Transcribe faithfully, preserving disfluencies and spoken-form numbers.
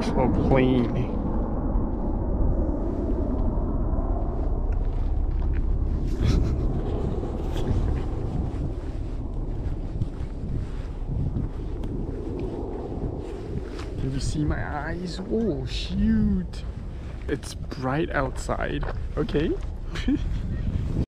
actual plane. Can you see my eyes? Oh shoot! It's bright outside, okay?